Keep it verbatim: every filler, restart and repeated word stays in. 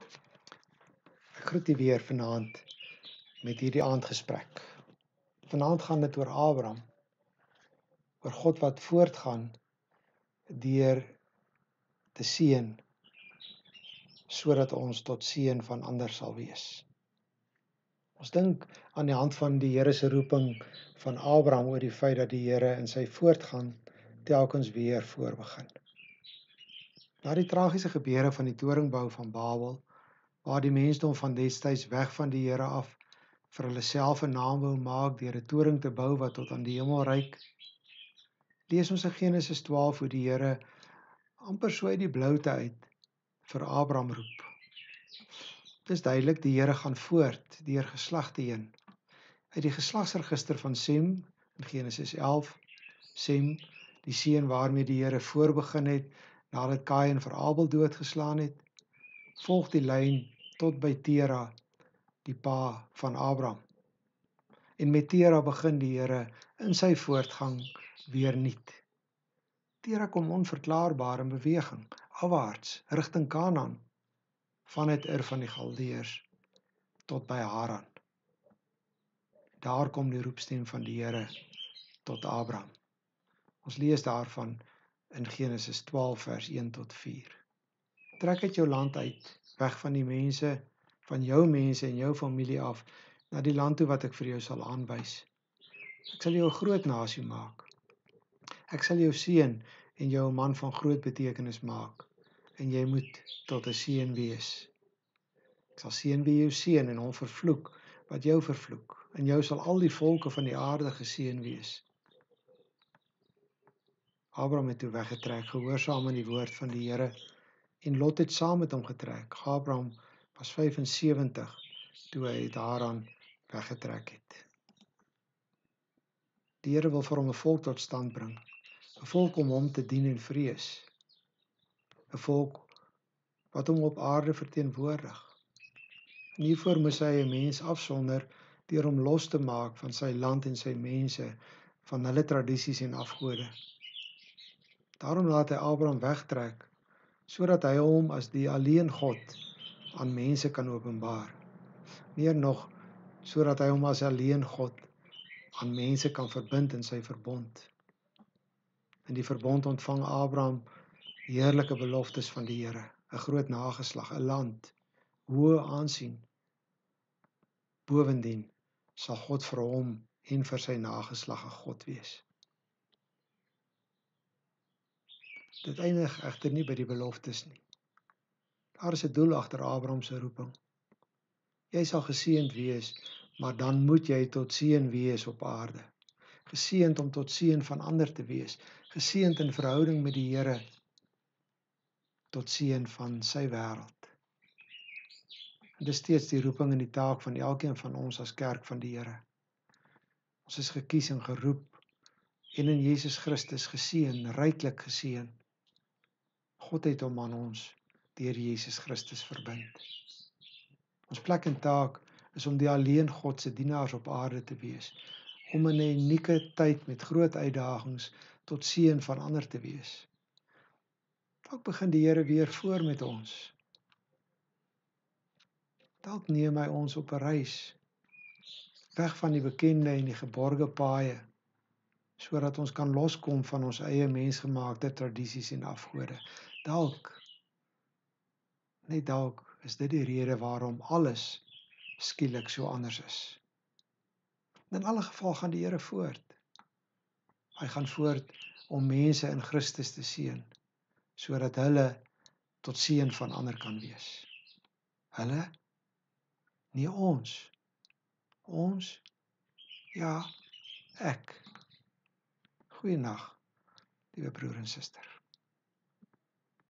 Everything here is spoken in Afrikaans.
Ek groet u weer vanaand met hierdie aandgesprek. Vanaand gaan dit oor Abraham, oor God wat voortgaan deur te seën, sodat ons tot seën van ander sal wees. Ons dink aan die hand van die Here se roeping van Abraham oor die feit dat die Here in sy voortgaan telkens weer voorbegin. Na die tragiese gebeure van die toringbou van Babel, waar die mensdom van destyds weg van die Here af vir hulle self 'n naam wou maak deur 'n toring te bou wat tot aan die hemel reik, lees ons in Genesis twaalf hoe die Here amper so uit die bloute uit vir Abraham roep. Dit is duidelik, die Here gaan voort deur geslagte heen. Uit die geslagsregister van Sem in Genesis elf, Sem, die seun waarmee die Here voorbegin het nadat Kain vir Abel doodgeslaan het, volg die lyn tot by Tera, die pa van Abraham. En met Tera begin die Here in sy voortgang weer nuut. Tera kom onverklaarbaar in beweging, afwaarts, rigting Kanaan, vanuit Ur van die Galdeërs tot by Haran. Daar kom die roepstem van die Here tot Abraham. Ons lees daarvan in Genesis twaalf vers een tot vier. Trek uit jou land uit, weg van die mense, van jou mense en jou familie af, na die land toe wat ek vir jou sal aanwys. Ek sal jou 'n groot nasie maak. Ek sal jou seën en jou 'n man van groot betekenis maak, en jy moet tot 'n seën wees. Ek sal seën wie jou seën en hom vervloek wat jou vervloek. En jou sal al die volke van die aarde geseën wees. Abraham het toe weggetrek, gehoorsaam aan die woord van die Here, en Lot het saam met hom getrek. Abraham was vyf-en-sewentig toe hy uit Haran weggetrek het. Die Here wil vir hom 'n volk tot stand bring, 'n volk om hom te dien en vrees, 'n volk wat hom op aarde verteenwoordig. En hiervoor moes hy 'n mens afsonder deur hom los te maak van sy land en sy mense, van hulle tradisies en afgode. Daarom laat hy Abraham wegtrek, sodat hy hom as die alleen God aan mense kan openbaar. Meer nog, sodat hy hom as alleen God aan mense kan verbind in sy verbond. In die verbond ontvang Abraham heerlike beloftes van die Here, 'n groot nageslag, 'n land, hoë aansien. Bovendien sal God vir hom en vir sy nageslag 'n God wees. Dit eindig egter nie by die beloftes nie. Daar is 'n doel agter Abraham se roeping. Jy sal geseënd wees, maar dan moet jy tot seën wees op aarde. Geseënd om tot seën van ander te wees, geseënd in verhouding met die Here, tot seën van sy wêreld. En dis steeds die roeping en die taak van elkeen van ons as kerk van die Here. Ons is gekies en geroep en in Jesus Christus geseën, ryklik geseën. God het hom aan ons deur Jesus Christus verbind. Ons plek en taak is om die alleen God se dienaars op aarde te wees, om in 'n unieke tyd met groot uitdagings tot seën van ander te wees. Dalk begin die Here weer voor met ons. Dalk neem hy ons op 'n reis, weg van die bekende en die geborge paaie, sodat ons kan loskom van ons eie mensgemaakte tradisies en afgode. Dalk, net dalk, is dit die rede waarom alles skielik so anders is. In alle geval gaan die Here voort. Hy gaan voort om mense in Christus te seën, sodat hulle tot seën van ander kan wees. Hulle? Nie ons. Ons? Ja, ek. Goeienaand, liewe broer en suster.